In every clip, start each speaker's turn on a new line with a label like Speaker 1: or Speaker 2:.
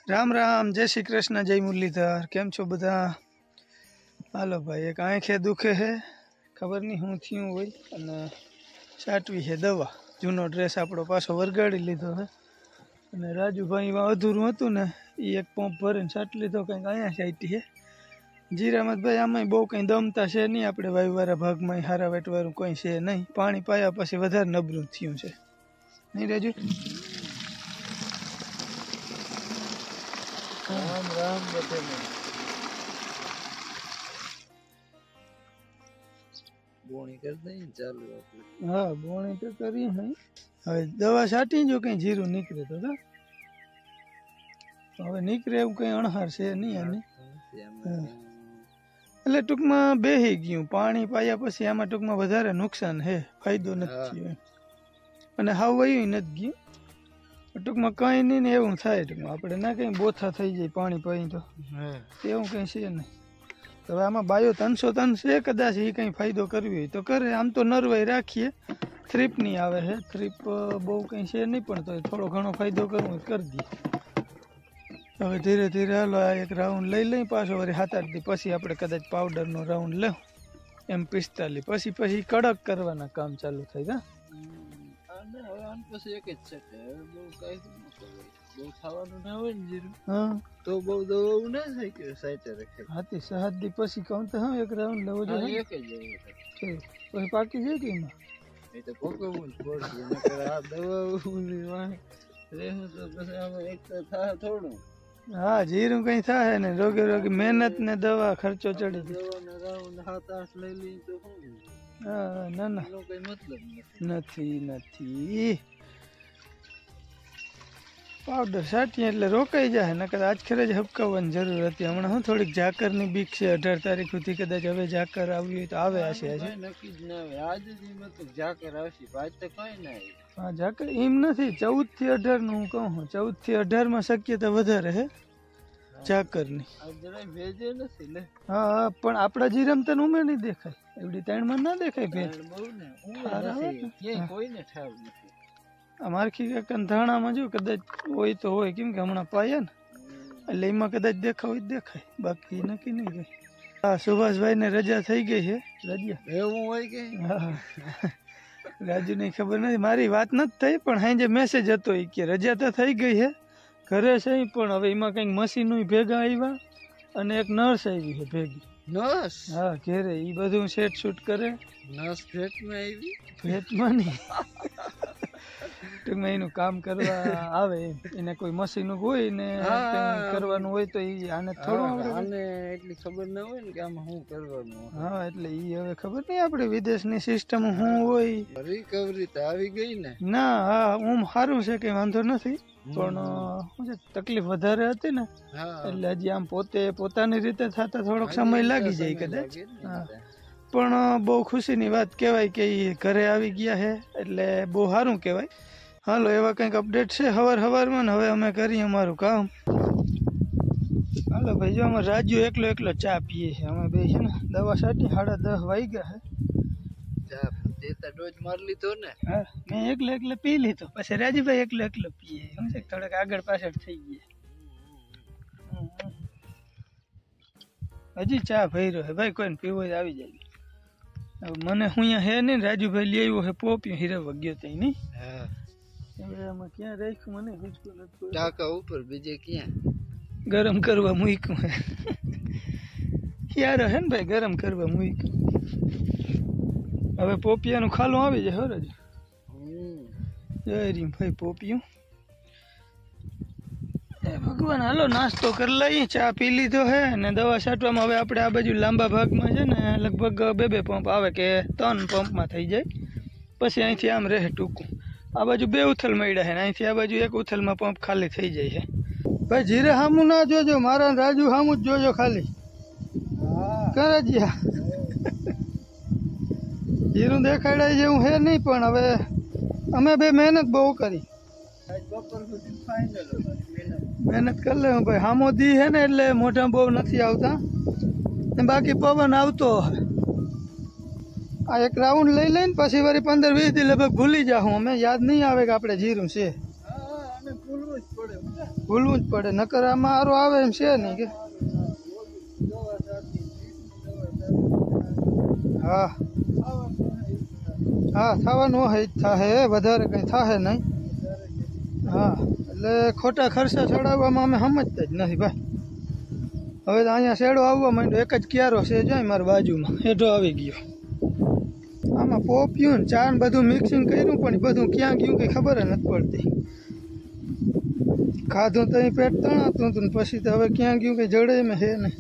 Speaker 1: राम राम, जय श्री कृष्ण, जय मुरलीधर। केम छो बधा? हालो भाई, एक आँखे दुखे है, खबर नहीं हूँ थी वही अने साटवी है दवा। जूनो ड्रेस आपणो पाछो वरगाड़ी लीधो है अने राजू भाई वहाँ अधूरू हतुं ने ई एक पंप भरीने साट लीधो। कंईक अहींया साइटी है जीरामत भाई। आमांय बहु कंई दमता छे नहीं, आपणे वायुवाळा भागमां हारा वेटवाळुं कोई छे नहीं। पाणी पाया पछी वधारे नबळुं थयुं छे नहीं राजू?
Speaker 2: राम राम बधाने बोणी कर दई चालू आपणे।
Speaker 1: हाँ, बोणी तो करी है। हवे दवा छाटी जो कहीं जीरू निकले तो हवे निकले एवुं कई अणहार छे नहीं आने। એટલે ટૂંકમાં બેહી ગયું પાણી પાયા પછી આમાં ટૂંકમાં વધારે નુકસાન હે, ફાયદો નથી થયો અને હાવ વયું નથી ગયું। ટૂંકમાં કંઈ નહીં ને એવું થાય ટૂંકમાં આપણે ના કંઈ બોથા થઈ જાય પાણી પાઈ તો એવું કંઈ છે નહીં। હવે આમાં બાયો 300 ટન છે, કદાચ એ કંઈ ફાયદો કરવી હોય તો કરે। આમ તો નરવાઈ રાખીએ, થ્રીપ નહીં આવે છે, થ્રીપ બહુ કંઈ છે નહીં પણ તો થોડો ઘણો ફાયદો કરવો હોય કરી દઈએ। હવે ધીરે ધીરે હાલો આ એક રાઉન્ડ લઈ લઈ, પાછો વળી 7-8 દી પછી આપણે કદાચ પાવડરનો રાઉન્ડ લેવું M45 પછી પછી કડક કરવાના કામ ચાલુ થાય કા।
Speaker 2: હવે આન પછી એક જ છે કે બહુ કાઈ ન કરે, બહુ ખાવાનું ના હોય ને જીરું
Speaker 1: હા
Speaker 2: તો બહુ દવાઓ ના થાય કે સાઈટે રાખે।
Speaker 1: હાથી 7 દી પછી કહું તો હા એક રાઉન્ડ લેવો જોઈએ।
Speaker 2: એક જ જોઈએ
Speaker 1: પછી પાકી જાય કે એમાં
Speaker 2: એ તો ભોગવવું જ પડશે, નકર આ દવાઓની વાહ રહેવું તો પછી આમાં એક તો થાય થોડું।
Speaker 1: हाँ जीरू कहीं था है ने रोगे रोगे मेहनत ने दवा खर्चो चढ़ी थी। हाँ ना ना નથી નથી પાવડર છાંટીએ એટલે રોકાઈ જાય, નકર આજ ખેરે જ હબકાવવાની જરૂર હતી। હમણાં હું થોડીક ઝાકરની બીક છે, 18 તારીખ સુધી કદાચ હવે ઝાકર આવી હોય તો આવે હશે આજે
Speaker 2: નક્કી જ ના આવે। આજ જ મતલબ ઝાકર આવશે, આજ તો કઈ ના આવે।
Speaker 1: हाँ ઝાકર એમ નથી, 14 થી 18 નું હું કહું છું, 14 થી 18 માં શક્યતા વધારે હે ઝાકરની। હા પણ આપણા જીરામ તને ઉમે નહીં દેખાય, એવડી 3 માં ના દેખાય ભેજ
Speaker 2: કોઈને ઠાવ નથી।
Speaker 1: મારખી કાકા ધાણામાં જો કદાચ હોય તો હોય, કેમ કે હમણાં પાયા ને એટલે એમાં કદાચ દેખાવ હોય દેખાય, બાકી નક્કી નહીં રહે। હા સુભાષભાઈ ને રજા થઈ ગઈ છે, રજા
Speaker 2: એવું હોય કે?
Speaker 1: હા રાજુ ની ખબર નથી, મારી વાત નથી થઈ પણ હાંજે મેસેજ હતો એ કે રજા તો થઈ ગઈ છે ઘરે છે, પણ હવે એમાં કંઈક મશીનો ભેગા આવ્યા અને એક નર્સ આવી છે ભેગી।
Speaker 2: નર્સ?
Speaker 1: હા ઘેરે એ બધું સેટ શૂટ કરે।
Speaker 2: નર્સ ભેટમાં આવી?
Speaker 1: ભેટમાં નહીં, ટૂંકમાં એનું કામ કરવા આવે, એને કોઈ મશીન હોય ને કરવાનું હોય તો એ આને થોડું
Speaker 2: આને એટલી ખબર ના હોય ને કે આમાં શું કરવાનું।
Speaker 1: હા એટલે એ હવે ખબર નહીં આપણે વિદેશની સિસ્ટમ શું હોય।
Speaker 2: રિકવરી તો આવી ગઈ ને?
Speaker 1: ના હા હું સારું છે, કઈ વાંધો નથી, પણ શું છે તકલીફ વધારે હતી ને એટલે હજી આમ પોતે પોતાની રીતે થતા થોડોક સમય લાગી જાય કદાચ। હા પણ બહુ ખુશીની વાત કહેવાય કે એ ઘરે આવી ગયા છે એટલે બહુ સારું કહેવાય। હાલો એવા કંઈક અપડેટ છે હવારમાં ને હવે અમે કરીએ અમારું કામ। હાલો ભાઈ જો અમે રાજુ એકલો એકલો ચા પીએ છે, અમે બે છે ને દવા છાંટી 10:30 વાગ્યા છે।
Speaker 2: ચા દેતા ડોઝ મારી લીધો ને?
Speaker 1: હા મેં એકલો પી લીધો, પછી રાજુભાઈ એકલો પીએ, સમજે થોડાક આગળ પાછળ થઈ ગયા। હજી ચા ભર્યો છે ભાઈ, કોઈને પીવો હોય આવી જાય। મને હું અહીંયા હે નહીં, રાજુભાઈ લઈ આવ્યો છે પોપિયો, હીરવા ગયો ત્યાં નહીં।
Speaker 2: હા
Speaker 1: આમાં ક્યાં રાખ્યું મને
Speaker 2: ટાંકા ઉપર, બીજે ક્યાં?
Speaker 1: ગરમ કરવા મૂક્યું હે યાર, હે ને ભાઈ ગરમ કરવા મૂક્યું। હવે પોપિયાનું ખાલું આવી જાય હરજ। જય રીમ ભાઈ પોપિયું, એ ભગવાન। હાલો નાસ્તો કરી લઈએ, ચા પી લીધો હે ને દવા છાંટવામાં હવે આપણે આ બાજુ લાંબા ભાગમાં છે ને લગભગ 2 પંપ આવે કે 3 પંપમાં થઈ જાય, પછી અહીંથી આમ રહે ટૂંકું। આ બાજુ 2 ઉથલ મળ્યા છે ને અહીંથી આ બાજુ 1 ઉથલમાં પંપ ખાલી થઈ જાય છે। ભાઈ જીરે સામું ના જોજો, મારા રાજુ સામું જ જોજો ખાલી। કરે જ્યા જીરું દેખાડાય જેવું હે નહીં, પણ હવે અમે બે મહેનત બહુ કરી, મહેનત કરી લે ભાઈ। સામો દી હે ને એટલે મોઢા બહુ નથી આવતા, બાકી પવન આવતો હે। આ એક રાઉન્ડ લઈ લઈને પછી વળી 15-20 દી લગભગ ભૂલી જાઉં, અમે યાદ નહીં આવે કે આપણે જીરું છે। ભૂલવું જ પડે, નકર આમાં આરો આવે એમ છે નહીં કે. હા હા, થવાનું હોય થાય, વધારે કંઈ થાય નહીં. હા, એટલે ખોટા ખર્ચા ચડાવવામાં અમે સમજતા જ નથી ભાઈ. હવે તો અહીંયા શેડો આવવા માંડ્યો, એક જ ક્યારો છે જાય મારી બાજુમાં, હેઠો આવી ગયો. આમાં પોપ્યું ને ચા ને બધું મિક્સિંગ કર્યું, પણ બધું ક્યાં ગયું કંઈ ખબર જ નથી પડતી. ખાધું તો અહીં પેટ તણાતું હતું ને પછી તો હવે ક્યાં ગયું કંઈ જડે એમ હે ને.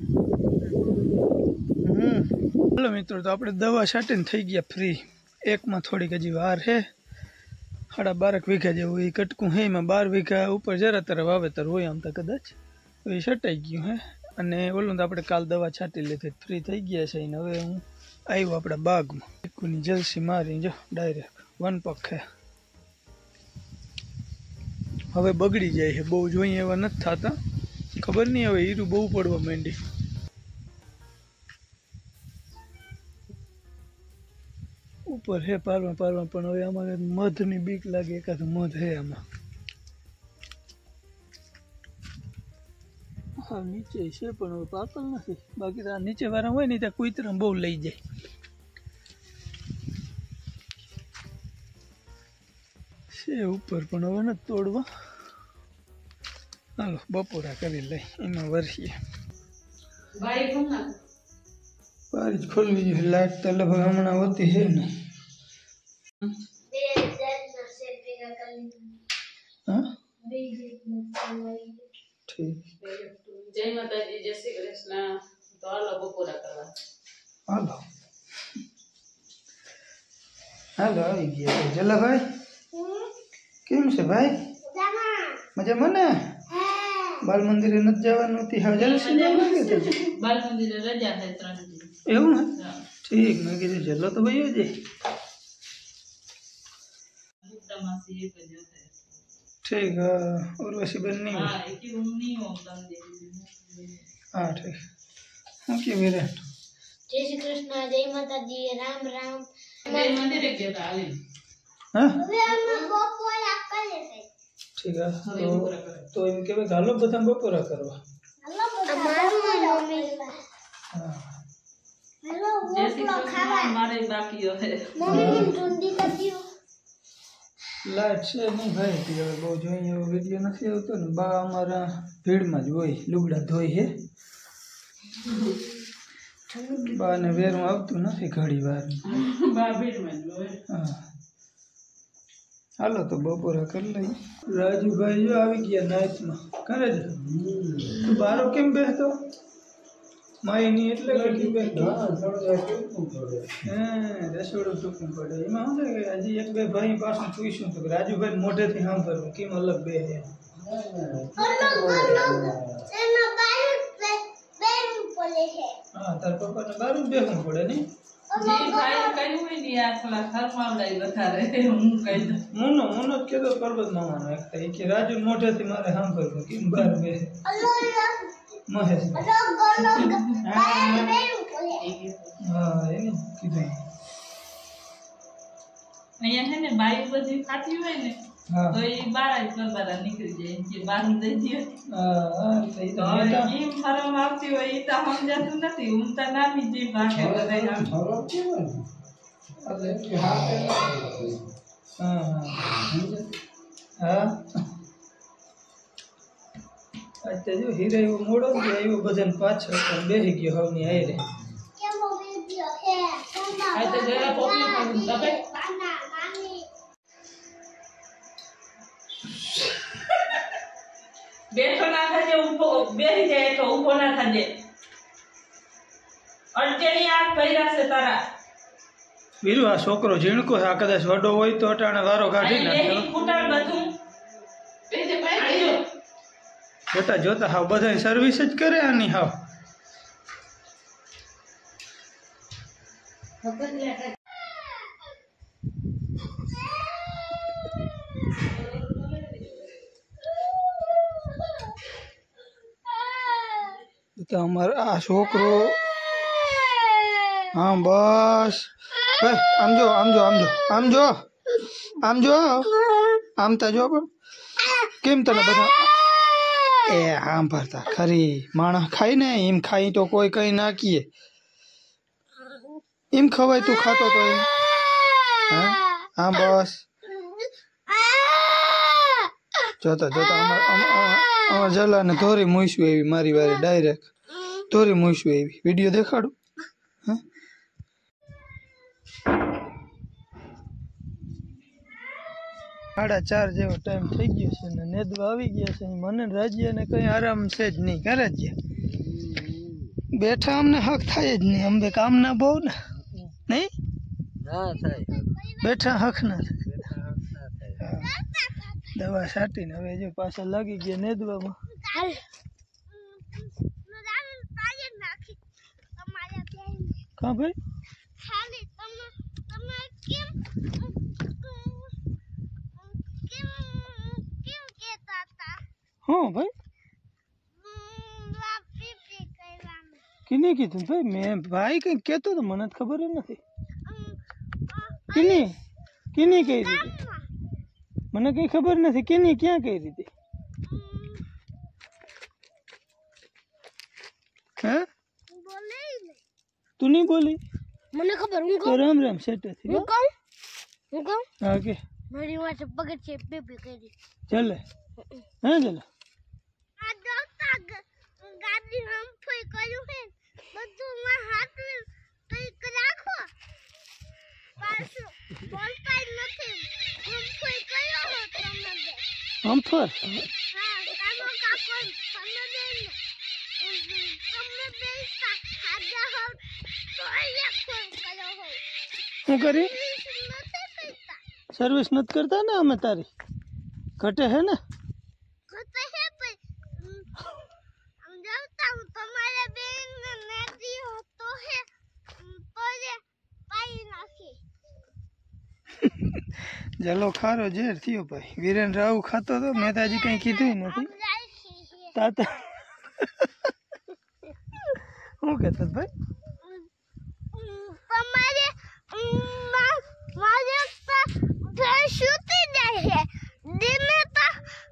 Speaker 1: ચાલો મિત્રો, તો આપણે દવા છાંટીને થઈ ગયા ફ્રી. એકમાં થોડીક હજી વાર છે, 12.5 વીઘા જેવું એ કટકું હે. એમાં 12 વીઘા ઉપર જરા તરફ વાવેતર હોય આમ તો કદાચ એ છટાઈ ગયું હે. અને ઓલું તો આપણે કાલ દવા છાંટી લીધી, ફ્રી થઈ ગયા છે. ને હવે હું આવ્યો આપણા બાગમાં, ચીકુની જલસી મારી જો ડાયરેક્ટ 1 પગ હે. હવે બગડી જાય છે, બહુ જોઈએ એવા નથી થતા, ખબર નહીં હવે હીરું બહુ પડવા માંડી. ઉપર હે પારવા પણ હવે આમાં મધની બીક લાગે, એકાદ મધ હે આમાં. હા નીચે છે પણ હવે પાકલ નથી, બાકી તો આ નીચે વાળા હોય ને ત્યાં કુતરા બહુ લઈ જાય. છે ઉપર પણ હવે નથી તોડવા. હાલો બપોરા કરી લઈ, એમાં વરસીએ. બારી જ ખોલવી જોઈએ, લાઈટ તો લગભગ હમણાં હોતી છે ને. હા ઠીક,
Speaker 3: જય માતાજી, જય શ્રી કૃષ્ણ. તો હાલો બપોરા કરવા.
Speaker 1: હાલો હાલો આવી ગયા. જલાભાઈ કેમ છે ભાઈ? મજામાં ને? બાલ મંદિરે નથી જવાનું હતી? હા જલસી
Speaker 3: બાલ મંદિરે રજા છે 3 દિવસ.
Speaker 1: એવું હે? ઠીક, મેં કીધું ચલો તો ભાઈ છે. ઠીક, ઉર્વશી બેન નહીં? હા ઠીક. હું કે વિરાટ
Speaker 4: જય શ્રી કૃષ્ણ, જય માતાજી, રામ રામ.
Speaker 3: મંદિરે ગયા આવી.
Speaker 1: હા
Speaker 4: હવે અમે બપોરા કરીએ છીએ.
Speaker 1: ઠીક, તો એમ કહેવાય કે હાલો બધા બપોરા કરવા.
Speaker 4: અમારું મમ્મી
Speaker 1: હા
Speaker 4: હેલો
Speaker 3: જય શ્રી કૃષ્ણ. મારે બાકી હે.
Speaker 4: મમ્મી ઢૂંઢી કરતી
Speaker 1: લાઈટ છે નહીં ભાઈ, હવે બહુ જોઈએ એવો વિડીયો નથી આવતો ને. બા અમારા ભીડમાં જ હોય, લુગડા ધોઈ હે. બાને વેરું આવતું નથી ઘડી વાર. હા હાલો તો બપોરા કરી લઈએ. રાજુભાઈ જો આવી ગયા નાઈટમાં. કરે છે તું બારો કેમ બેસતો? માય નહીં એટલે કે બેસતો. હે રસોડું ટૂંકું પડે. એમાં શું છે કે હજી 1-2 ભાઈ પાછું પૂછ્યું તો રાજુભાઈ મોઢેથી સાંભળવું કેમ અલગ બે હે. હા તાર પપ્પાને બારું બેસવું પડે નહીં? મુનો જ કહેતો પર્વત મામાનો એક કે રાજુ મોઢેથી મારે સાંભળવું કેમ બાર બે મહેશ. હા એને કીધું.
Speaker 3: અહીંયા છે ને બાયું બધી ખાતી હોય ને તો એ બાર જ કરવાના નીકળી જાય કે બાર દઈ દે. એમ ફરમ આવતી હોય એ તો સમજાતું નથી. હું તો નાની જે ભાગે બધા
Speaker 1: હા અત્યારે જો હીરા એવો મોડો આવ્યો બધાને પાછળ પણ બેસી ગયો હવની આયરે.
Speaker 3: બેઠો ના થજે, ઉભો બેસી જાય તો ઉભો ના થજે. અડચણી આ કર્યા છે તારા.
Speaker 1: વીરુ આ છોકરો ઝીણકો છે, આ કદાચ વડો હોય તો અટાણે વારો કાઢી નાખે. જોતા જોતા હાવ બધા સર્વિસ જ કરે આની હાવ. તો અમારો આ છોકરો હા બસ આમ જો આમ જો આમ જો આમ જો આમ જો આમ તા જો પણ કેમ તને બધા એ હા ભરતા ખરી માણસ ખાઈ ને એમ ખાઈ તો કોઈ કઈ ના કીએ એમ ખવાય તું ખાતો તો એમ હા બસ જોતા જોતા અમાર જલા ને ધોરી મૂઈશું એવી મારી વારે ડાયરેક્ટ ધોરી મૂઈશું એવી વિડીયો દેખાડું 4:30 જેવો ટાઈમ થઈ ગયો છે ને નેદવા આવી ગયા છે મને રાજ્યને કઈ આરામ છે જ નહીં કરે જ બેઠા અમને હક થાય જ નહીં અંબે કામ ના બહુ ને નહીં
Speaker 2: ના થાય
Speaker 1: બેઠા હક ના થાય દવા છાટીને હવે જો પાછા લાગી ગયા નેદવામાં કા ભાઈ हाँ भाई किने कीधुं भाई मैं भाई कहीं कहतो तो મને ખબર જ નથી કિની કિની કઈ રીતે મને કઈ ખબર નથી કિની ક્યાં કઈ રીતે હે બોલે તું નહીં બોલી
Speaker 4: મને ખબર હું
Speaker 1: તો રામ રામ સેટ થી
Speaker 4: હું કહું
Speaker 1: હા કે
Speaker 4: મારી વાસે પગડ છે બેબી કરી
Speaker 1: ચાલે હા ચાલે
Speaker 4: આ દોસ્તા ગાડી હમ ફોઈ કર્યું હે બધું માં હાથ કઈક રાખો પાછું બોલતા નથી હમ ફોઈ કર્યો હો તમને
Speaker 1: હમ ફર
Speaker 4: હા કાનો કાકો તમને દે તમને બેસતા હાજા હો તો એક ફોન કર્યો હો
Speaker 1: શું કરી
Speaker 4: નથી કરતા
Speaker 1: સર્વિસ નથી કરતા ને અમે તારી ઘટે હે ને
Speaker 4: ઘટે હે પણ हम जानता हूँ तुम्हारे बेन में नदी हो तो है तो ये पाई नाखी
Speaker 1: જલો ખારો ઝેર થયો ભાઈ વીરેન રાવ ખાતો તો મેં તો હજી કઈ કીધું નથી તાતા હું કહેતો ભાઈ
Speaker 4: તમારે મારે તો શૂટી જાય है दिन तो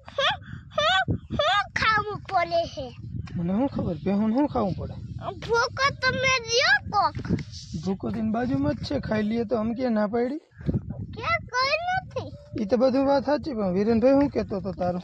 Speaker 4: હું ખાવું પડે છે
Speaker 1: મને શું ખબર બેહુન શું ખાવું પડે
Speaker 4: ભૂકો તમે દિયો કોક
Speaker 1: ભૂકો દિન બાજુમાં જ છે ખાઈ લઈએ તો અમે ક્યાં ના પાડી
Speaker 4: કે કોઈ નથી
Speaker 1: એ તો બધું વાત સાચી પણ વિરેનભાઈ શું કહેતો તો તારો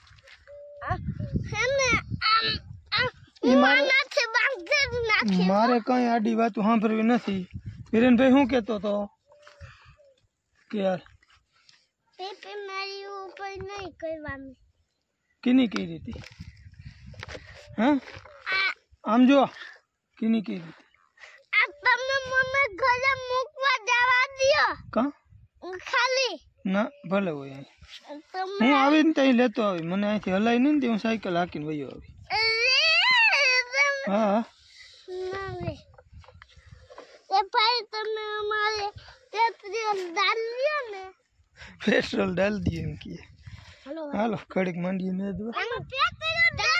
Speaker 4: હેને
Speaker 1: ઈ મારે
Speaker 4: નાખે બાંધી નાખે
Speaker 1: મારે કઈ આડી વાતો સાંભળવી નથી વિરેનભાઈ શું કહેતો તો કે યાર
Speaker 4: પેપે મારી ઉપર નહીં કરવાનું
Speaker 1: કિની કઈ રીતે હા આમ જો કિની કઈ રીતે
Speaker 4: આ તમે મને ઘરે મૂકવા જવા દ્યો
Speaker 1: કા
Speaker 4: ખાલી
Speaker 1: ના ભલે હોય અહીં
Speaker 4: તમે
Speaker 1: હું આવીને ત્યાં લેતો આવી મને અહીંથી હલાઈ નહીં ને હું સાયકલ હાકીને વયો આવી હા
Speaker 4: એ ભાઈ તમે અમારે પેટ્રોલ ડાલ્યો ને
Speaker 1: પેટ્રોલ ડાલ દઈએ એમ કીએ
Speaker 4: हेलो
Speaker 1: હાલો ઘડીક માંડીએ ને દો
Speaker 4: पेट्रोल